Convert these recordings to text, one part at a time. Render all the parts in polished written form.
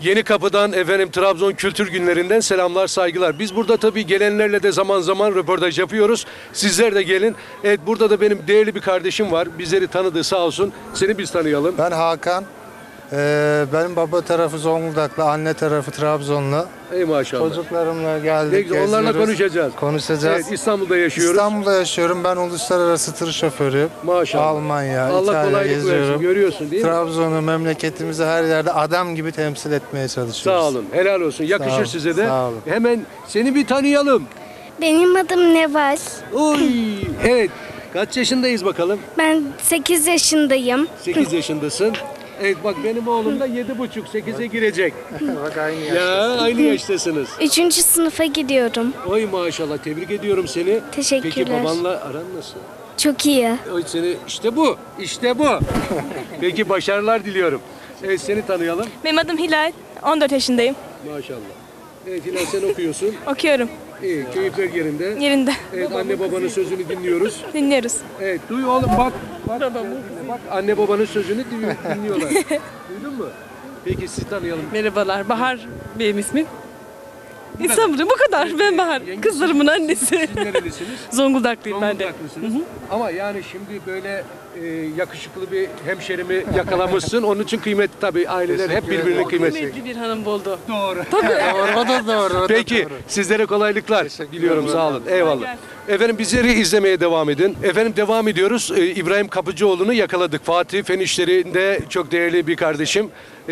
Yeni Kapı'dan efendim Trabzon Kültür Günlerinden selamlar, saygılar. Biz burada tabii gelenlerle de zaman zaman röportaj yapıyoruz. Sizler de gelin. Evet, burada da benim değerli bir kardeşim var. Bizleri tanıdı sağ olsun. Seni biz tanıyalım. Ben Hakan. Benim baba tarafı Zonguldaklı, anne tarafı Trabzonlu. Ey maşallah. Çocuklarımla geldik, Ne güzel, onlarla geziyoruz. konuşacağız. Konuşacağız. Evet, İstanbul'da yaşıyoruz. İstanbul'da yaşıyorum. Ben uluslararası tır şoförüyüm. Maşallah. Almanya, Allah İtalya kolaylık geziyorum. versin. Görüyorsun değil mi? Trabzon'u, memleketimizi her yerde adam gibi temsil etmeye çalışıyoruz. Sağ olun. Helal olsun. Yakışır Sağ olun, size de. sağ olun. Hemen seni bir tanıyalım. Benim adım Neval. Oy. Evet. Kaç yaşındayız bakalım? Ben 8 yaşındayım. 8 yaşındasın. Evet, bak benim oğlum da 7,5, 8'e girecek. Bak aynı Ya aynı yaştasınız. 3. sınıfa gidiyorum. Oy maşallah, tebrik ediyorum seni. Teşekkürler. Peki babanla aran nasıl? Çok iyi. Oy seni işte bu. İşte bu. Peki başarılar diliyorum. Evet, seni tanıyalım. Benim adım Hilal. 14 yaşındayım. Maşallah. Evet Hilal, sen okuyorsun. Okuyorum. İyi, keyifler yerinde. Yerinde. Evet, anne babanın sözünü dinliyoruz. Dinliyoruz. Evet, duy oğlum bak. Bak anne babanın sözünü dinliyorlar. Duydun mu? Peki sizi tanıyalım. Merhabalar. Bahar benim ismim. İstanbul'da bu kadar. Ben Bahar. Kızlarımın annesi. Siz nerelisiniz? Zonguldaklıyım ben de. Zonguldaklısınız. Ama yani şimdi böyle yakışıklı bir hemşerimi yakalamışsın. Onun için kıymetli tabii. Aileler hep birbirine kıymetli. Kıymetli bir hanım buldu. Doğru. Doğru, o da doğru. o da Peki doğru. sizlere kolaylıklar diliyorum, sağ olun. Eyvallah. Efendim bizleri izlemeye devam edin. Efendim devam ediyoruz. İbrahim Kapıcıoğlu'nu yakaladık. Fatih Fen İşleri'nde çok değerli bir kardeşim.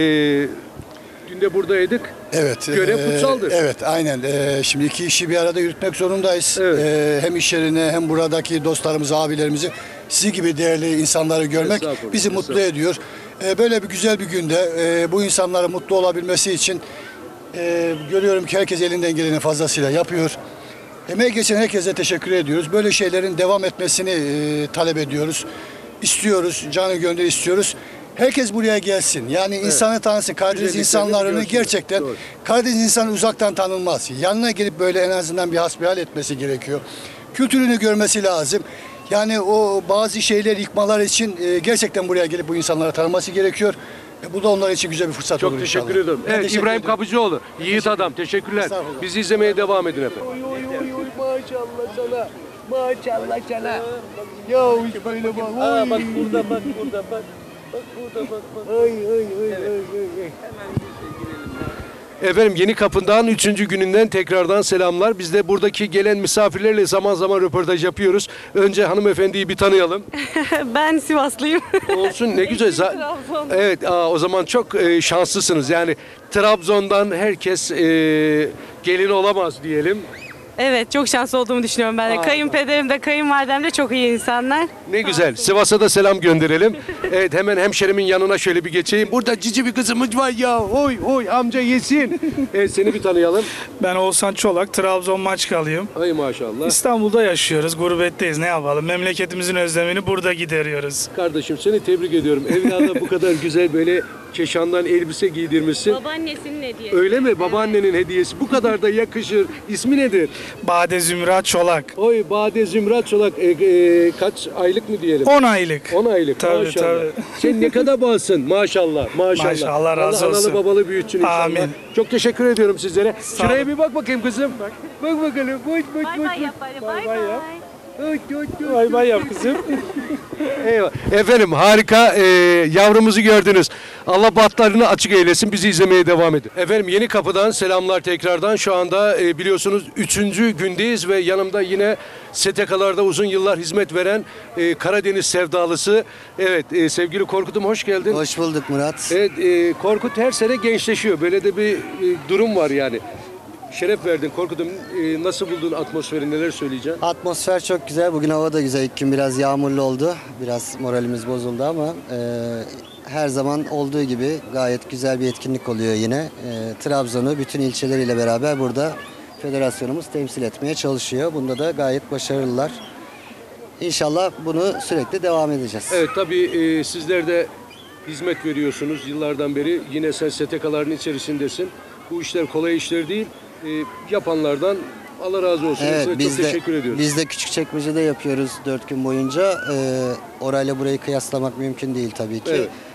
Dün de buradaydık. Evet. Görev kutsaldır. Evet, aynen. Şimdi iki işi bir arada yürütmek zorundayız. Evet. Hem iş yerine hem buradaki dostlarımızı, abilerimizi, sizi gibi değerli insanları görmek Estağfurullah, bizi mutlu ediyor. Böyle bir güzel bir günde bu insanların mutlu olabilmesi için görüyorum ki herkes elinden geleni fazlasıyla yapıyor. Emeği geçen herkese teşekkür ediyoruz. Böyle şeylerin devam etmesini talep ediyoruz. İstiyoruz, canı gönül istiyoruz. Herkes buraya gelsin. Yani insanı tanısın. Karadeniz Güzelliklerini insanlarını görsün. gerçekten, Doğru. Karadeniz insanı uzaktan tanınmaz. Yanına gelip böyle en azından bir hasbihal etmesi gerekiyor. Kültürünü görmesi lazım. Yani o bazı şeyler yıkmalar için gerçekten buraya gelip bu insanlara tanıması gerekiyor. Bu da onlar için güzel bir fırsat Çok olur teşekkür inşallah. ederim. Ben Evet, teşekkür İbrahim ederim. Kapıcıoğlu. Yiğit adam. Teşekkürler. Estağfurullah. Bizi izlemeye devam edin efendim. Oy oy oy oy maşallah sana. Maşallah sana. Ya hiç böyle bak. Aa, bak burada bak burada bak. Bak burada bak bak. Ay ay ay ay ay. Efendim Yeni Kapı'dan 3. gününden tekrardan selamlar. Biz de buradaki gelen misafirlerle zaman zaman röportaj yapıyoruz. Önce hanımefendiyi bir tanıyalım. Ben Sivaslıyım. Olsun, ne güzel. Trabzon. Evet, o zaman çok şanslısınız. Yani Trabzon'dan herkes gelin olamaz diyelim. Evet, çok şanslı olduğumu düşünüyorum ben de. Aa. Kayınpederim de kayınvalidem de çok iyi insanlar. Ne güzel. Sivas'a da selam gönderelim. Evet, hemen hemşerimin yanına şöyle bir geçeyim. Burada cici bir kızımız var ya. Oy oy amca yesin. Evet, seni bir tanıyalım. Ben Oğuzhan Çolak, Trabzon Maçkalıyım. Ay maşallah. İstanbul'da yaşıyoruz, gurbetteyiz. Ne yapalım? Memleketimizin özlemini burada gideriyoruz. Kardeşim seni tebrik ediyorum. Evlada bu kadar güzel böyle Keşan'dan elbise giydirmişsin. Babaannesinin hediyesi. Öyle mi? Babaannenin hediyesi. Bu kadar da yakışır. İsmi nedir? Bade Zümra Çolak. Oy Bade Zümra Çolak. Kaç aylık mı diyelim? 10 aylık. 10 aylık. Tabii, maşallah. tabii. Sen ne kadar bağlısın. Maşallah. Maşallah. Maşallah, Allah razı Analı olsun. babalı büyütsün inşallah. Amin. Çok teşekkür ediyorum sizlere. Şuraya olun. bir bak bakayım kızım. Bak bakalım. Bay bay yap bari, bay bay. Bay bay yap kızım. Eyvallah. Efendim harika yavrumuzu gördünüz. Allah bahtlarını açık eylesin. Bizi izlemeye devam edin. Efendim Yeni Kapı'dan selamlar tekrardan. Şu anda biliyorsunuz 3. gündeyiz ve yanımda yine STK'larda uzun yıllar hizmet veren Karadeniz sevdalısı. Evet sevgili Korkut'um hoş geldin. Hoş bulduk Murat. Evet Korkut her sene gençleşiyor. Böyle de bir durum var yani. Şeref verdin Korkut'um. Nasıl buldun atmosferi, neler söyleyeceksin? Atmosfer çok güzel. Bugün hava da güzel. İlk gün biraz yağmurlu oldu. Biraz moralimiz bozuldu ama her zaman olduğu gibi gayet güzel bir etkinlik oluyor yine. Trabzon'u bütün ilçeleriyle beraber burada federasyonumuz temsil etmeye çalışıyor. Bunda da gayet başarılılar. İnşallah bunu sürekli devam edeceğiz. Evet tabii sizler de hizmet veriyorsunuz yıllardan beri. Yine sen STK'ların içerisindesin. Bu işler kolay işler değil. Yapanlardan Allah razı olsun. Evet, Size çok teşekkür ediyoruz. Biz de Küçükçekmece'de yapıyoruz 4 gün boyunca. Orayla burayı kıyaslamak mümkün değil tabii ki. Evet.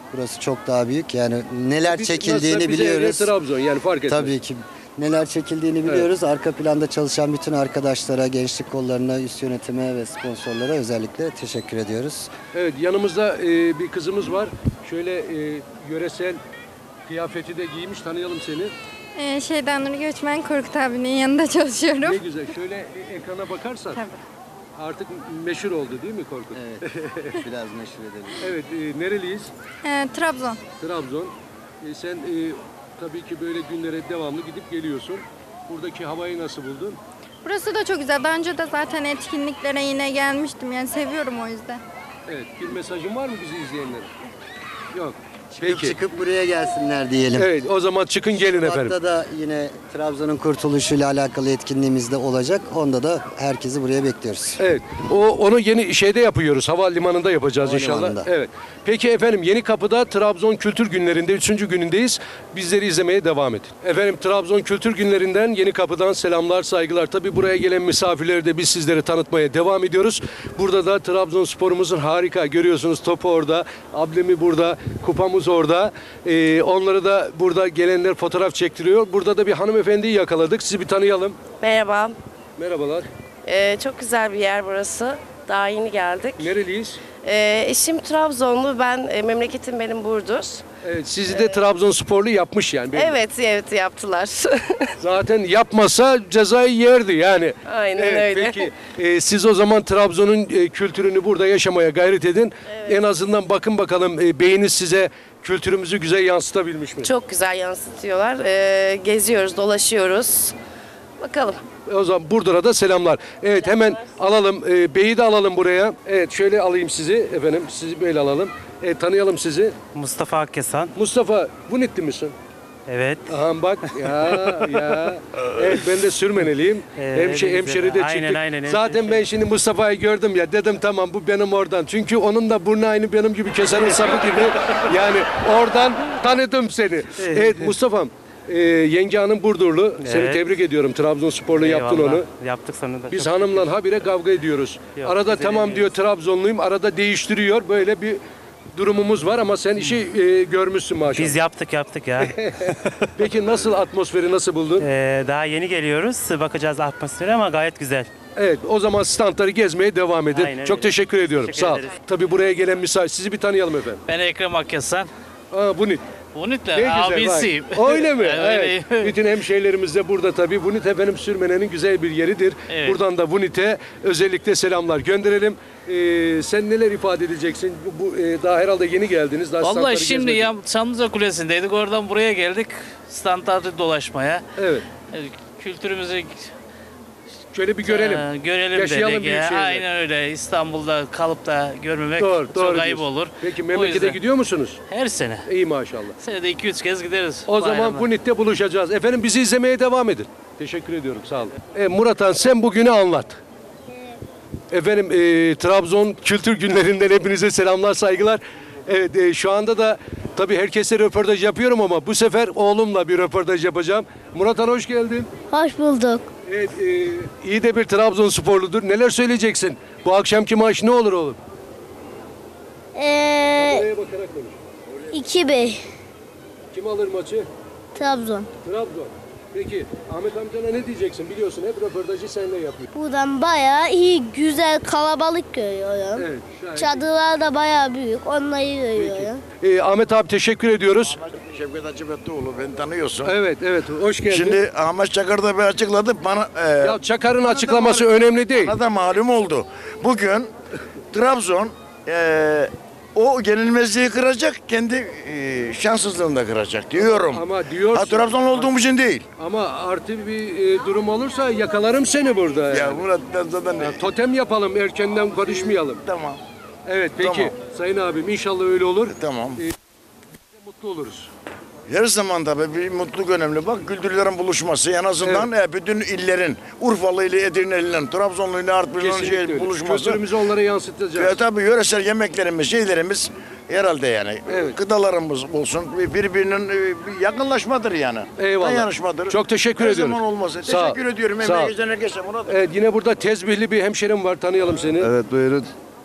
Burası çok daha büyük. Yani neler Biz çekildiğini nasılsa bize biliyoruz. Trabzon yani fark etmez. Tabii ki neler çekildiğini biliyoruz. Arka planda çalışan bütün arkadaşlara, gençlik kollarına, üst yönetime ve sponsorlara özellikle teşekkür ediyoruz. Evet, yanımızda bir kızımız var. Şöyle yöresel kıyafeti de giymiş. Tanıyalım seni. Şeyden Nuri Göçmen Korkut abinin yanında çalışıyorum. Ne güzel. Şöyle ekrana bakarsan. Artık meşhur oldu değil mi Korkut? Evet, biraz meşhur edelim. Evet, nereliyiz? Trabzon. Trabzon. Sen tabii ki böyle günlere devamlı gidip geliyorsun. Buradaki havayı nasıl buldun? Burası da çok güzel. Daha önce de zaten etkinliklere yine gelmiştim. Yani seviyorum o yüzden. Evet, bir mesajın var mı bizi izleyenlere? Yok. Çıkıp buraya gelsinler diyelim. Evet, o zaman çıkın gelin efendim. Hatta da yine Trabzon'un kurtuluşuyla alakalı etkinliğimiz de olacak. Onda da herkesi buraya bekliyoruz. Evet. Onu yeni şeyde yapıyoruz. Havalimanında yapacağız inşallah. Havalimanında. Evet. Peki efendim Yenikapı'da Trabzon Kültür Günleri'nde 3. günündeyiz. Bizleri izlemeye devam edin. Efendim Trabzon Kültür Günleri'nden Yenikapı'dan selamlar, saygılar. Tabii buraya gelen misafirleri de biz sizlere tanıtmaya devam ediyoruz. Burada da Trabzonspor'umuzun harika görüyorsunuz topu orada, ablemi burada, kupamız orada. Onları da burada gelenler fotoğraf çektiriyor. Burada da bir hanımefendiyi yakaladık. Sizi bir tanıyalım. Merhaba. Merhabalar. Çok güzel bir yer burası. Daha yeni geldik. Nereliyiz? Eşim Trabzonlu, memleketim benim Burdur. Evet, sizi de Trabzonsporlu yapmış yani. Evet yaptılar. Zaten yapmasa cezayı yerdi yani. Aynen Evet, öyle. Peki siz o zaman Trabzon'un kültürünü burada yaşamaya gayret edin. En azından bakın bakalım beyniniz size kültürümüzü güzel yansıtabilmiş mi? Çok güzel yansıtıyorlar. Geziyoruz, dolaşıyoruz. Bakalım. O zaman Burdur'a da selamlar. Evet hemen alalım. Beyi de alalım buraya. Evet şöyle alayım sizi efendim. Sizi böyle alalım. Tanıyalım sizi. Mustafa Akkesan. Mustafa Bunitli misin? Evet. Aha bak ya. Evet ben de Sürmeneliyim. Hemşeri de çıktık. Aynen. Zaten ben şimdi Mustafa'yı gördüm ya dedim tamam bu benim oradan. Çünkü onun da burnu aynı benim gibi kesenin sapı gibi. Yani oradan tanıdım seni. Evet Mustafa'm. Yenge hanım Burdurlu. Seni Evet. tebrik ediyorum. Trabzonsporlu yaptın Eyvallah. onu. Yaptık sonunda. Biz Çok hanımla habire kavga ediyoruz. Yok, Arada biz tamam edemiyoruz. diyor Trabzonluyum. Arada değiştiriyor. Böyle bir durumumuz var ama sen işi görmüşsün maşallah. Biz yaptık ya. Peki nasıl atmosferi nasıl buldun? Daha yeni geliyoruz. Bakacağız atmosfere ama gayet güzel. Evet o zaman standları gezmeye devam edin. Aynen Çok öyle. teşekkür ediyorum. Teşekkür Sağ ol. ederiz. Tabii buraya gelen misafir sizi bir tanıyalım efendim. Ben Ekrem Akkesan. Bunit. Bunit'le Ne güzel, abisiyim. bak. Öyle mi? Öyleyim. Evet. Bütün hemşehrilerimiz de burada tabii. Bunit efendim Sürmene'nin güzel bir yeridir. Evet. Buradan da Bunit'e özellikle selamlar gönderelim. Sen neler ifade edeceksin? Daha herhalde yeni geldiniz. Daha standları Vallahi şimdi gezmediniz. Çamlıca Kulesi'ndeydik. Oradan buraya geldik. Standartı dolaşmaya. Evet. Kültürümüzü Şöyle bir görelim. görelim Yaşayalım dedik. büyük şehirde. Aynen öyle. İstanbul'da kalıp da görmemek Doğru, çok ayıp diyorsun. olur. Peki O memlekete yüzden gidiyor musunuz? her sene. İyi maşallah. Senede 2-3 kez gideriz. O zaman bayrama. Bunit'te buluşacağız. Efendim bizi izlemeye devam edin. Teşekkür ediyorum. Sağ olun. Murat Han sen bugünü anlat. Efendim Trabzon Kültür Günlerinden hepinize selamlar, saygılar. Evet şu anda da tabii herkese röportaj yapıyorum ama bu sefer oğlumla bir röportaj yapacağım. Murat Han hoş geldin. Hoş bulduk. Evet iyi de bir Trabzonsporludur. Neler söyleyeceksin? Bu akşamki maç ne olur oğlum? Buraya bakarak konuş. 2-1 Kim alır maçı? Trabzon. Trabzon. Peki Ahmet amcana ne diyeceksin? Biliyorsun hep röportajı seninle yapıyor. Buradan bayağı iyi, güzel, kalabalık görüyorum. Evet. gayet iyi. Çadırlar da bayağı büyük. Onları görüyorum. Ahmet abi teşekkür ediyoruz. Şevket Hacıbettoğlu beni tanıyorsun. Evet hoş geldin. Şimdi Ahmet Çakar da bir açıkladı bana. Ya Çakar'ın açıklaması önemli değil. Bana da malum oldu. Bugün Trabzon o yenilmezliği kıracak, kendi şanssızlığını da kıracak diyorum. Ama diyorsun. Trabzon olduğum için değil. Ama artı bir durum olursa yakalarım seni burada. Ya Yani. Murat ben zaten Totem yapalım, erkenden konuşmayalım. tamam. Evet peki Tamam. Sayın abim inşallah öyle olur. Tamam. Mutlu oluruz. Her zaman tabii bir mutluluk önemli. Bak kültürlerin buluşması en azından bütün illerin Urfalı ile Edirne'lilerin, Trabzonlu ile Artvinli'nin Kesinlikle öyle. buluşması. Kültürümüzü onlara yansıtacağız. Tabii yöresel yemeklerimiz, şeylerimiz herhalde yani. Evet. Gıdalarımız olsun. Birbirinin yakınlaşmadır yani. Eyvallah. Dayanışmadır. Çok teşekkür Her ediyorum. zaman olmasın. Sağ ol. Teşekkür ediyorum. Sağ ol. Emeğe geçen herkese Murat. Evet yine burada tezbihli bir hemşerim var tanıyalım seni. Evet buyurun.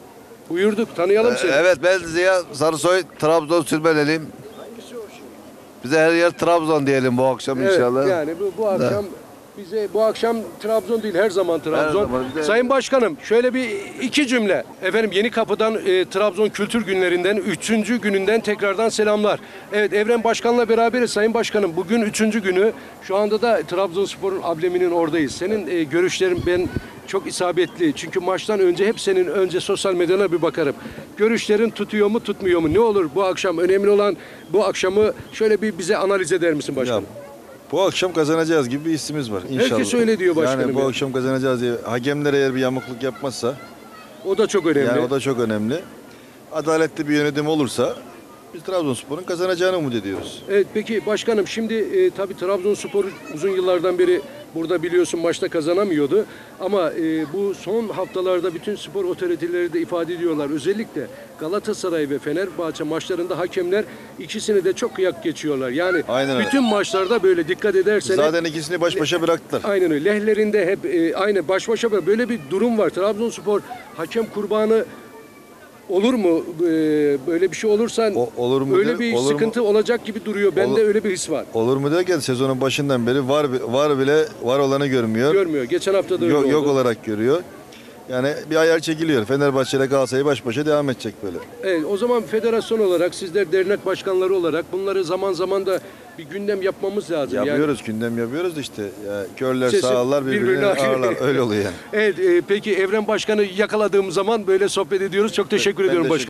Buyurduk. Tanıyalım seni. Evet, ben Ziya Sarısoy, Trabzon Sürmeneliyim. Bize her yer Trabzon diyelim bu akşam Evet, inşallah. yani bu akşam bize bu akşam Trabzon değil her zaman Trabzon. zaman bir de- Sayın Başkanım şöyle bir iki cümle. Efendim Yeni Kapı'dan Trabzon Kültür Günlerinden 3. gününden tekrardan selamlar. Evet Evren Başkan'la beraberiz Sayın Başkanım. Bugün 3. günü. Şu anda da Trabzonspor'un ambleminin oradayız. Senin görüşlerin ben çok isabetli. Çünkü maçtan önce hep senin önce sosyal medyana bir bakarım. Görüşlerin tutuyor mu tutmuyor mu? Ne olur bu akşam önemli olan bu akşamı şöyle bir bize analiz eder misin başkanım? Bu akşam kazanacağız gibi bir hissimiz var inşallah. Herkes öyle diyor başkanım. Yani bu ya. akşam kazanacağız diye. Hakemler eğer bir yamukluk yapmazsa, O da çok önemli. yani o da çok önemli. Adaletli bir yönetim olursa biz Trabzonspor'un kazanacağını umut ediyoruz. Evet peki başkanım şimdi tabii Trabzonspor uzun yıllardan beri burada biliyorsun maçta kazanamıyordu. Ama bu son haftalarda bütün spor otoriteleri de ifade ediyorlar. Özellikle Galatasaray ve Fenerbahçe maçlarında hakemler ikisini de çok kıyak geçiyorlar. Yani Aynen öyle. bütün maçlarda böyle dikkat edersen Zaten ikisini baş başa bıraktılar. aynen öyle. Lehlerinde hep aynı baş başa böyle bir durum var. Trabzonspor hakem kurbanı olur mu? Böyle bir şey olursa Olur mu öyle der- bir olur mu? sıkıntı olacak gibi duruyor. Bende Olur. öyle bir his var. Olur mu derken sezonun başından beri var olanı görmüyor. Görmüyor. Geçen hafta da öyle Yok oldu. olarak görüyor. Yani bir ayar çekiliyor. Fenerbahçe ile Galatasaray baş başa devam edecek böyle. Evet, o zaman federasyon olarak sizler dernek başkanları olarak bunları zaman zaman da bir gündem yapmamız lazım. Yapıyoruz, gündem yapıyoruz da işte. Ya, körler Sesi sağırlar birbirini birbirine- ağırlar. Öyle oluyor yani. Evet, peki Evren Başkan'ı yakaladığım zaman böyle sohbet ediyoruz. Çok teşekkür ediyorum teşekkür